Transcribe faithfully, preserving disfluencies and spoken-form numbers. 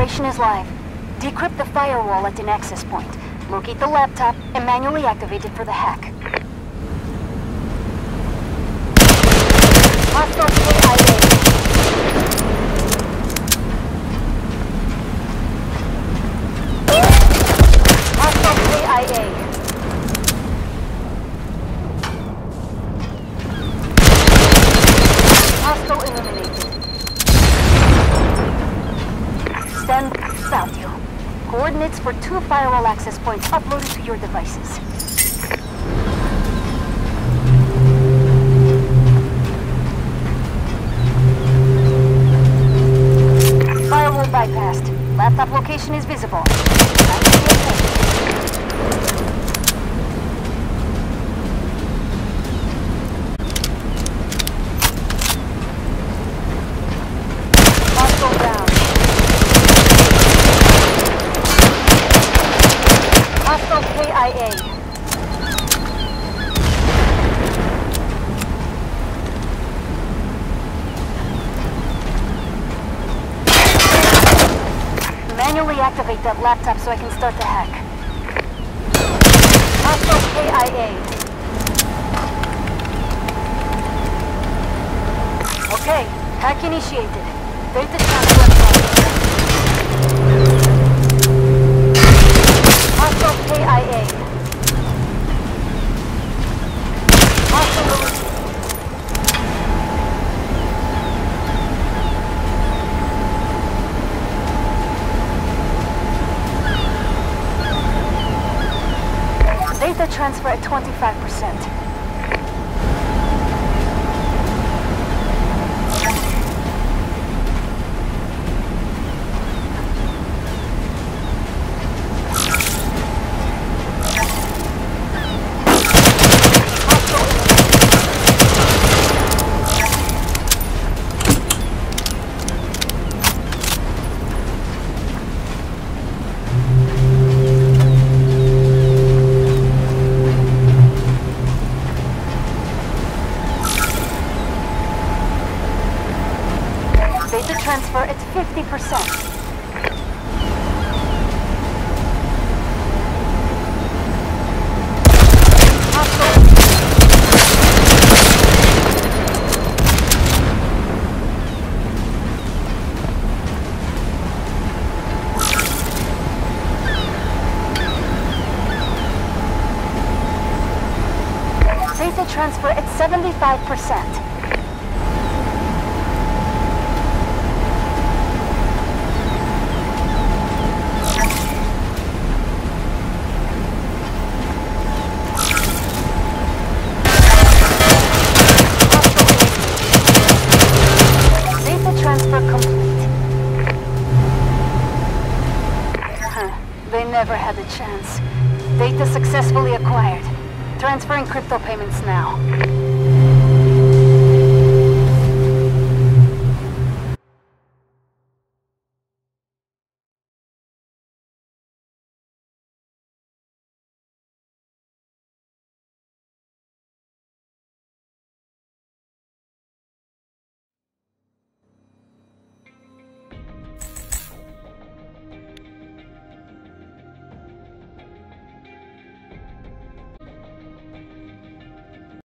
operation is live. Decrypt the firewall at an access point. Locate the laptop and manually activate it for the hack. Hostile K I A. Hostile K I A. Hostile eliminated. Stand found you. Coordinates for two firewall access points uploaded to your devices. Firewall bypassed. Laptop location is visible. Hostile down. Hostile K I A. Manually activate that laptop so I can start the hack. Hostile K I A. Okay, hack initiated. Data transfer. Hostile K I A. Hostile. Data transfer at twenty-five percent. Data transfer at fifty percent. Data transfer at seventy-five percent. They never had a chance. Data successfully acquired. Transferring crypto payments now.